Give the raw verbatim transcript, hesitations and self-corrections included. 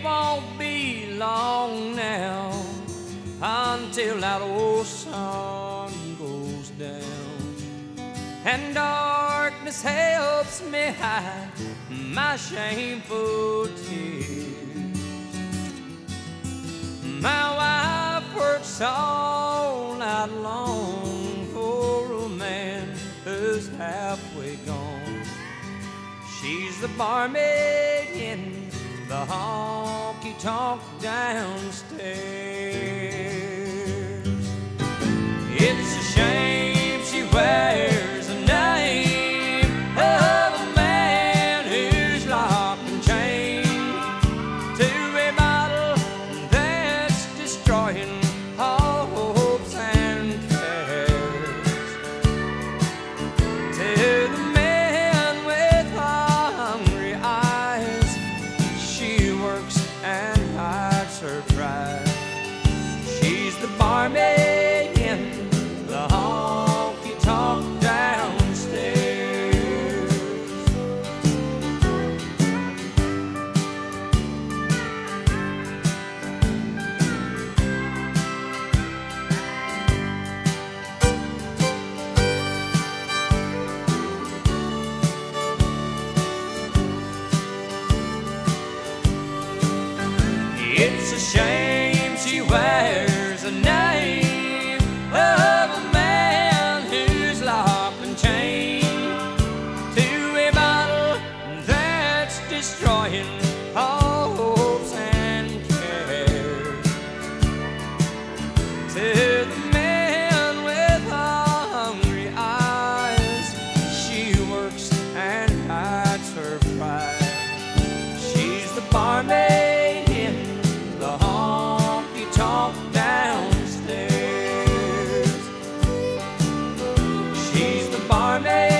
won't be long now until that old sun goes down, and darkness helps me hide my shameful tears. My wife works all night long for a man who's halfway gone. She's the barmaid in the honky-tonk downstairs. It's a shame she wears the name of a man who's locked and chained to a bottle that's destroying all hopes and cares. To the man with hungry eyes, she works and hides her pride. She's the barmaid in the honky-tonk downstairs. It's a shame she wears the name of a man who's locked and chained to a bottle that's destroying all hopes and cares. To the man with hungry eyes, she works and hides her pride. She's the barmaid in the honky-tonk downstairs. She's the barmaid